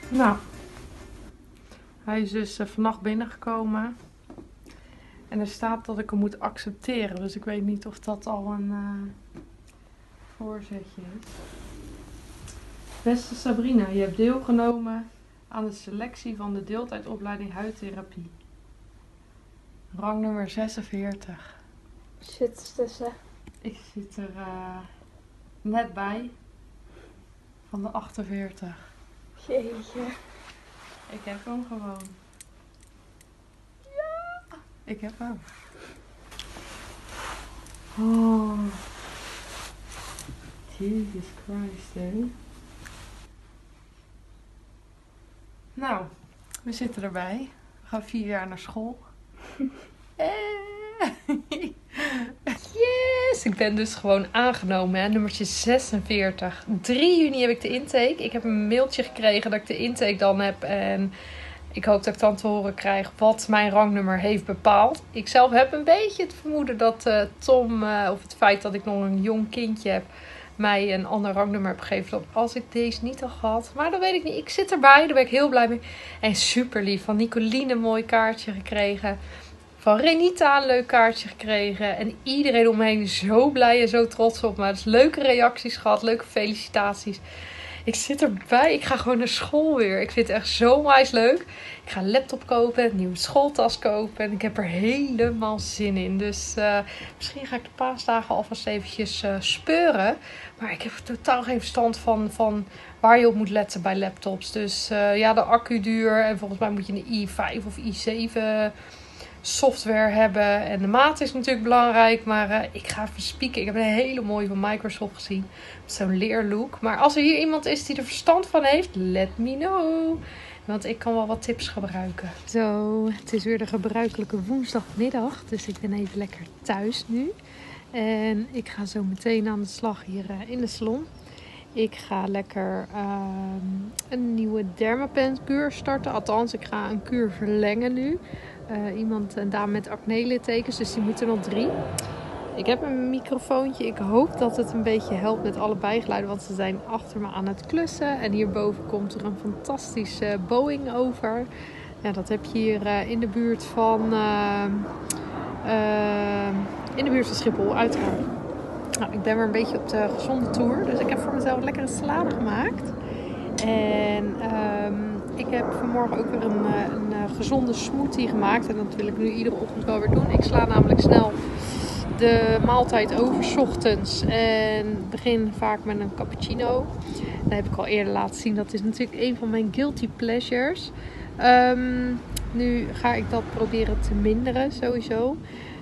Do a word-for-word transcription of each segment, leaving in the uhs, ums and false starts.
Nou, hij is dus uh, vannacht binnengekomen. En er staat dat ik hem moet accepteren. Dus ik weet niet of dat al een uh, voorzetje is. Beste Sabrina, je hebt deelgenomen aan de selectie van de deeltijdopleiding huidtherapie. Rang nummer zesenveertig. Zit tussen. Ik zit er uh, net bij. Van de achtenveertig. Jeetje. Ik heb hem gewoon. Ja! Ik heb hem. Oh. Jesus Christ, hè. Nou, we zitten erbij. We gaan vier jaar naar school. Yes! Ik ben dus gewoon aangenomen, hè? Nummertje zesenveertig. drie juni heb ik de intake. Ik heb een mailtje gekregen dat ik de intake dan heb. En ik hoop dat ik dan te horen krijg wat mijn rangnummer heeft bepaald. Ik zelf heb een beetje het vermoeden dat uh, Tom, uh, of het feit dat ik nog een jong kindje heb, mij een ander rangnummer heb gegeven dan als ik deze niet had gehad. Maar dat weet ik niet. Ik zit erbij, daar ben ik heel blij mee. En super lief. Van Nicoline een mooi kaartje gekregen. Van Renita een leuk kaartje gekregen. En iedereen om me heen is zo blij en zo trots op me. Dus leuke reacties gehad, leuke felicitaties. Ik zit erbij. Ik ga gewoon naar school weer. Ik vind het echt zo onwijs leuk. Ik ga een laptop kopen, een nieuwe schooltas kopen. En ik heb er helemaal zin in. Dus uh, misschien ga ik de paasdagen alvast eventjes uh, speuren. Maar ik heb totaal geen verstand van, van waar je op moet letten bij laptops. Dus uh, ja, de accuduur. En volgens mij moet je een i vijf of i zeven software hebben. En de maat is natuurlijk belangrijk. Maar uh, ik ga even spieken. Ik heb een hele mooie van Microsoft gezien. Zo'n leerlook. Maar als er hier iemand is die er verstand van heeft, let me know. Want ik kan wel wat tips gebruiken. Zo, het is weer de gebruikelijke woensdagmiddag. Dus ik ben even lekker thuis nu. En ik ga zo meteen aan de slag hier uh, in de salon. Ik ga lekker uh, een nieuwe Dermapen kuur starten. Althans, ik ga een kuur verlengen nu. Uh, iemand, een dame met acne-littekens, dus die moeten nog drie. Ik heb een microfoontje. Ik hoop dat het een beetje helpt met alle bijgeluiden, want ze zijn achter me aan het klussen. En hierboven komt er een fantastische Boeing over. Ja, dat heb je hier uh, in de buurt van, uh, uh, in de buurt van Schiphol, uiteraard. Nou, ik ben weer een beetje op de gezonde tour, dus ik heb voor mezelf lekker een salade gemaakt. En um, ik heb vanmorgen ook weer een, een, een gezonde smoothie gemaakt. En dat wil ik nu iedere ochtend wel weer doen. Ik sla namelijk snel de maaltijd over 's ochtends. En begin vaak met een cappuccino. Dat heb ik al eerder laten zien. Dat is natuurlijk een van mijn guilty pleasures. Um, nu ga ik dat proberen te minderen sowieso.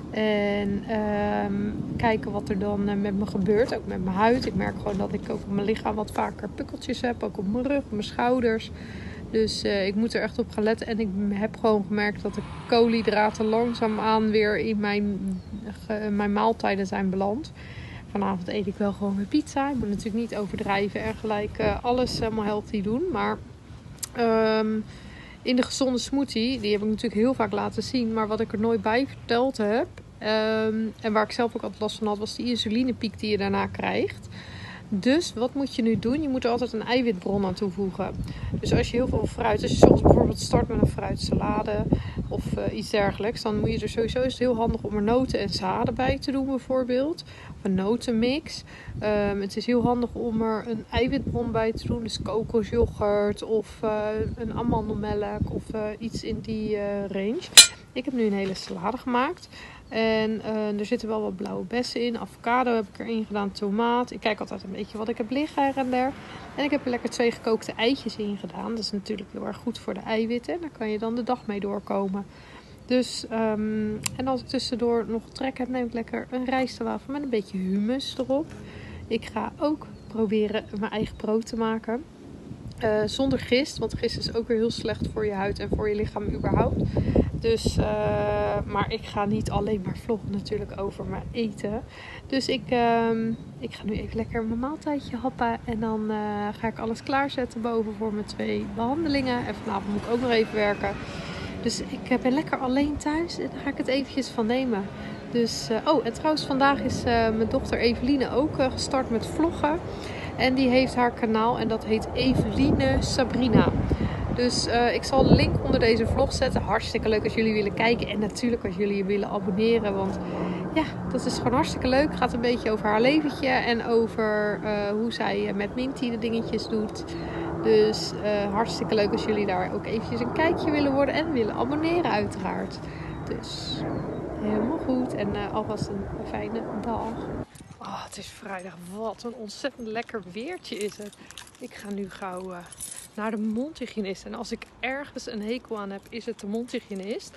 En um, kijken wat er dan uh, met me gebeurt. Ook met mijn huid. Ik merk gewoon dat ik ook op mijn lichaam wat vaker pukkeltjes heb. Ook op mijn rug, op mijn schouders. Dus uh, ik moet er echt op gaan letten. En ik heb gewoon gemerkt dat de koolhydraten langzaamaan weer in mijn, uh, mijn maaltijden zijn beland. Vanavond eet ik wel gewoon mijn pizza. Ik moet natuurlijk niet overdrijven en gelijk uh, alles helemaal healthy doen. Maar um, in de gezonde smoothie, die heb ik natuurlijk heel vaak laten zien. Maar wat ik er nooit bij verteld heb, um, en waar ik zelf ook altijd last van had, was die insulinepiek die je daarna krijgt. Dus wat moet je nu doen? Je moet er altijd een eiwitbron aan toevoegen. Dus als je heel veel fruit, als je soms bijvoorbeeld start met een fruitsalade of uh, iets dergelijks, dan moet je er sowieso, is het heel handig om er noten en zaden bij te doen bijvoorbeeld. Of een notenmix. Um, het is heel handig om er een eiwitbron bij te doen. Dus kokosyoghurt of uh, een amandelmelk of uh, iets in die uh, range. Ik heb nu een hele salade gemaakt. En uh, er zitten wel wat blauwe bessen in. Avocado heb ik erin gedaan. Tomaat. Ik kijk altijd een beetje wat ik heb liggen her en der. En ik heb er lekker twee gekookte eitjes in gedaan. Dat is natuurlijk heel erg goed voor de eiwitten. En daar kan je dan de dag mee doorkomen. Dus, um, en als ik tussendoor nog trek heb, neem ik lekker een rijstwafel met een beetje hummus erop. Ik ga ook proberen mijn eigen brood te maken. Uh, zonder gist, want gist is ook weer heel slecht voor je huid en voor je lichaam überhaupt. Dus, uh, maar ik ga niet alleen maar vloggen natuurlijk over mijn eten. Dus ik, uh, ik ga nu even lekker mijn maaltijdje happen. En dan uh, ga ik alles klaarzetten boven voor mijn twee behandelingen. En vanavond moet ik ook nog even werken. Dus ik ben lekker alleen thuis en daar ga ik het eventjes van nemen. Dus, uh, oh, en trouwens vandaag is uh, mijn dochter Eveline ook uh, gestart met vloggen. En die heeft haar kanaal en dat heet Eveline Sabrina. Dus uh, ik zal de link onder deze vlog zetten. Hartstikke leuk als jullie willen kijken. En natuurlijk als jullie je willen abonneren. Want ja, dat is gewoon hartstikke leuk. Het gaat een beetje over haar leventje. En over uh, hoe zij met Minty de dingetjes doet. Dus uh, hartstikke leuk als jullie daar ook eventjes een kijkje willen worden. En willen abonneren uiteraard. Dus helemaal goed. En uh, alvast een fijne dag. Oh, het is vrijdag. Wat een ontzettend lekker weertje is het. Ik ga nu gauw uh, naar de mondhygiënist. En als ik ergens een hekel aan heb, is het de mondhygiënist.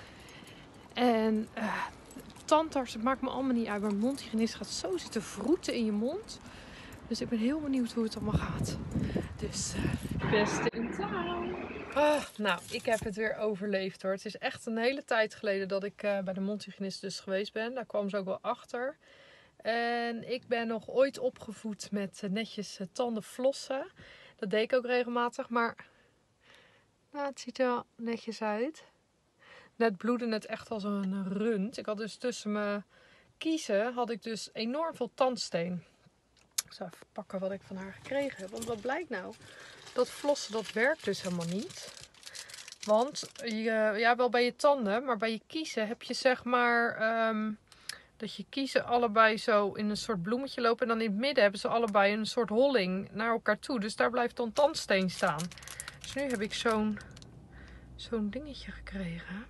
En uh, tandarts, het maakt me allemaal niet uit. Maar mondhygiënist gaat zo zitten vroeten in je mond. Dus ik ben heel benieuwd hoe het allemaal gaat. Dus uh, beste in town. Oh, nou, ik heb het weer overleefd hoor. Het is echt een hele tijd geleden dat ik uh, bij de mondhygiënist dus geweest ben. Daar kwam ze ook wel achter. En ik ben nog ooit opgevoed met netjes tanden flossen. Dat deed ik ook regelmatig, maar nou, het ziet er wel netjes uit. Net bloedde het echt als een rund. Ik had dus tussen mijn kiezen had ik dus enorm veel tandsteen. Ik zal even pakken wat ik van haar gekregen heb. Want wat blijkt nou? Dat flossen, dat werkt dus helemaal niet. Want je, ja, wel bij je tanden, maar bij je kiezen heb je zeg maar... Um, dat je kiezen allebei zo in een soort bloemetje lopen. En dan in het midden hebben ze allebei een soort holling naar elkaar toe. Dus daar blijft dan tandsteen staan. Dus nu heb ik zo'n zo'n dingetje gekregen.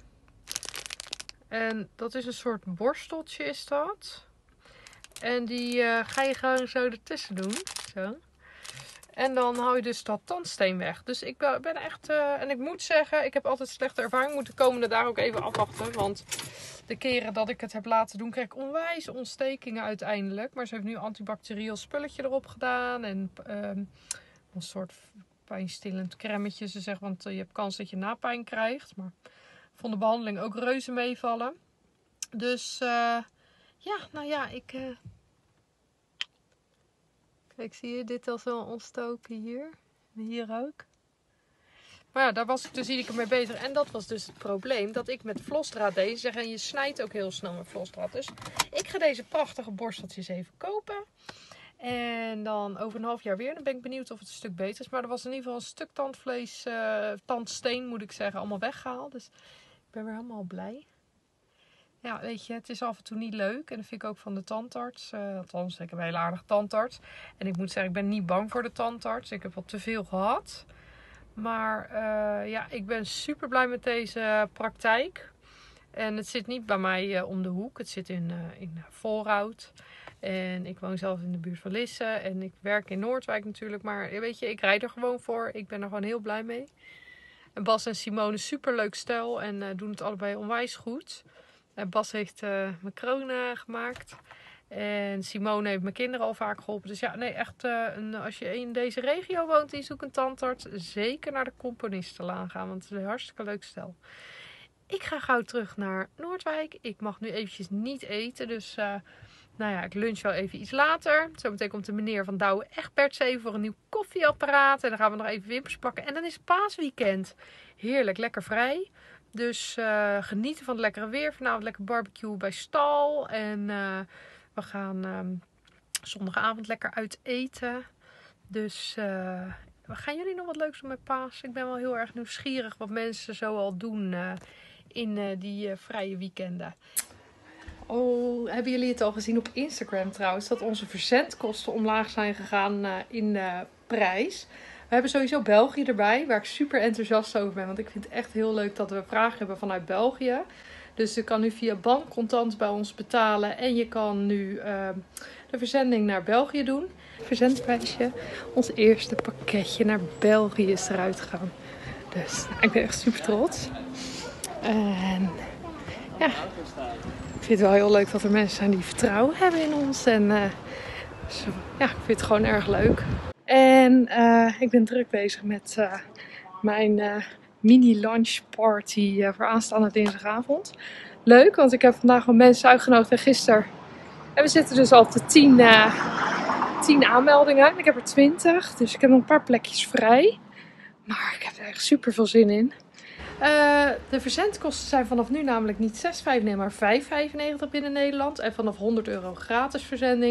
En dat is een soort borsteltje is dat. En die uh, ga je gewoon zo ertussen doen. Zo. En dan hou je dus dat tandsteen weg. Dus ik ben echt... Uh, en ik moet zeggen, ik heb altijd slechte ervaring. Moet de komende dagen ook even afwachten. Want de keren dat ik het heb laten doen, kreeg ik onwijs ontstekingen uiteindelijk. Maar ze heeft nu een antibacterieel spulletje erop gedaan. En uh, een soort pijnstillend cremmetje. Ze zegt, want je hebt kans dat je napijn krijgt. Maar ik vond de behandeling ook reuze meevallen. Dus uh, ja, nou ja, ik... Uh, Kijk, zie je dit al zo ontstoken hier? En hier ook. Maar ja, daar was ik dus iedere keer mee bezig. En dat was dus het probleem. Dat ik met vlosdraad deed. Ze zeggen, je snijdt ook heel snel met vlosdraad. Dus ik ga deze prachtige borsteltjes even kopen. En dan over een half jaar weer. Dan ben ik benieuwd of het een stuk beter is. Maar er was in ieder geval een stuk tandvlees, uh, tandsteen moet ik zeggen, allemaal weggehaald. Dus ik ben weer helemaal blij. Ja, weet je, het is af en toe niet leuk. En dat vind ik ook van de tandarts. Uh, althans, ik heb een hele aardige tandarts. En ik moet zeggen, ik ben niet bang voor de tandarts. Ik heb al te veel gehad. Maar uh, ja, ik ben super blij met deze praktijk. En het zit niet bij mij uh, om de hoek. Het zit in, uh, in Volrout. En ik woon zelf in de buurt van Lisse. En ik werk in Noordwijk natuurlijk. Maar weet je, ik rijd er gewoon voor. Ik ben er gewoon heel blij mee. En Bas en Simone, super leuk stel. En uh, doen het allebei onwijs goed. En Bas heeft uh, mijn kroon gemaakt. En Simone heeft mijn kinderen al vaak geholpen. Dus ja, nee, echt, uh, een, als je in deze regio woont en zoekt een tandarts, zeker naar de Componistenlaan gaan. Want het is een hartstikke leuk stel. Ik ga gauw terug naar Noordwijk. Ik mag nu eventjes niet eten. Dus uh, nou ja, ik lunch wel even iets later. Zometeen komt de meneer van Douwe Egberts even voor een nieuw koffieapparaat. En dan gaan we nog even wimpers plakken. En dan is het paasweekend. Heerlijk, lekker vrij. Dus uh, genieten van het lekkere weer. Vanavond lekker barbecue bij Stal. En uh, we gaan um, zondagavond lekker uit eten. Dus uh, gaan jullie nog wat leuks doen met paas? Ik ben wel heel erg nieuwsgierig wat mensen zo al doen uh, in uh, die uh, vrije weekenden. Oh, hebben jullie het al gezien op Instagram trouwens? Dat onze verzendkosten omlaag zijn gegaan uh, in uh, prijs. We hebben sowieso België erbij, waar ik super enthousiast over ben. Want ik vind het echt heel leuk dat we vragen hebben vanuit België. Dus je kan nu via bank contant bij ons betalen. En je kan nu uh, de verzending naar België doen. Verzendprijsje. Ons eerste pakketje naar België is eruit gegaan. Dus ik ben echt super trots. En ja, ik vind het wel heel leuk dat er mensen zijn die vertrouwen hebben in ons. En uh, zo, ja, ik vind het gewoon erg leuk. En uh, ik ben druk bezig met uh, mijn uh, mini lunch party uh, voor aanstaande dinsdagavond. Leuk, want ik heb vandaag al mensen uitgenodigd en gisteren. En we zitten dus al op tien, uh, tien aanmeldingen. Ik heb er twintig, dus ik heb nog een paar plekjes vrij. Maar ik heb er echt super veel zin in. Uh, de verzendkosten zijn vanaf nu namelijk niet zes vijfennegentig, maar vijf vijfennegentig binnen Nederland. En vanaf honderd euro gratis verzending.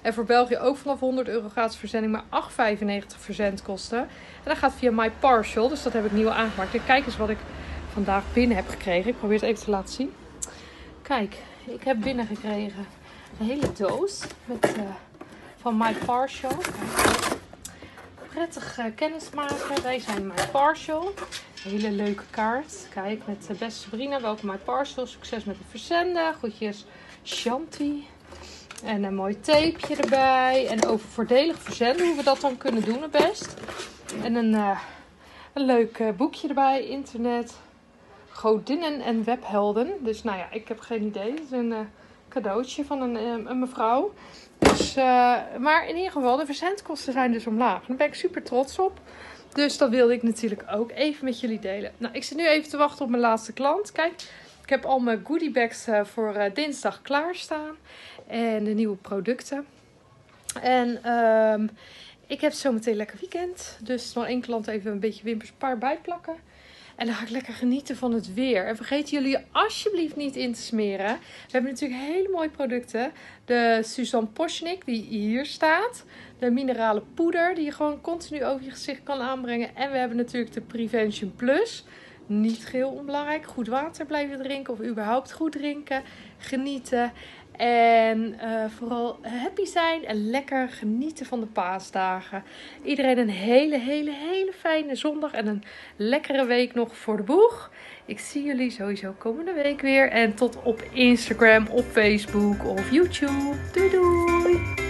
En voor België ook vanaf honderd euro gratis verzending, maar acht vijfennegentig verzendkosten. En dat gaat via My Parcel, dus dat heb ik nieuw aangemaakt. En kijk eens wat ik vandaag binnen heb gekregen. Ik probeer het even te laten zien. Kijk, ik heb binnengekregen een hele doos met, uh, van My Parcel. Kijk, prettig uh, kennismaken. Wij zijn My Parcel. Een hele leuke kaart. Kijk, met uh, beste Sabrina, welkom My Parcel. Succes met het verzenden. Groetjes, Shanti. En een mooi tapeje erbij. En over voordelig verzenden, hoe we dat dan kunnen doen het best. En een, uh, een leuk uh, boekje erbij. Internet, godinnen en webhelden. Dus nou ja, ik heb geen idee. Het is een uh, cadeautje van een, uh, een mevrouw. Dus, uh, maar in ieder geval, de verzendkosten zijn dus omlaag. Daar ben ik super trots op. Dus dat wilde ik natuurlijk ook even met jullie delen. Nou, ik zit nu even te wachten op mijn laatste klant. Kijk, ik heb al mijn goodiebags uh, voor uh, dinsdag klaarstaan. En de nieuwe producten. En um, ik heb zometeen lekker weekend. Dus nog één klant even een beetje wimperspaar bijplakken. En dan ga ik lekker genieten van het weer. En vergeet jullie alsjeblieft niet in te smeren. We hebben natuurlijk hele mooie producten. De Suzanne Poschnik die hier staat. De minerale poeder die je gewoon continu over je gezicht kan aanbrengen. En we hebben natuurlijk de Prevention Plus. Niet geheel onbelangrijk. Goed water blijven drinken of überhaupt goed drinken. Genieten. En uh, vooral happy zijn en lekker genieten van de paasdagen. Iedereen een hele, hele, hele fijne zondag en een lekkere week nog voor de boeg. Ik zie jullie sowieso komende week weer. En tot op Instagram, op Facebook of YouTube. Doei doei!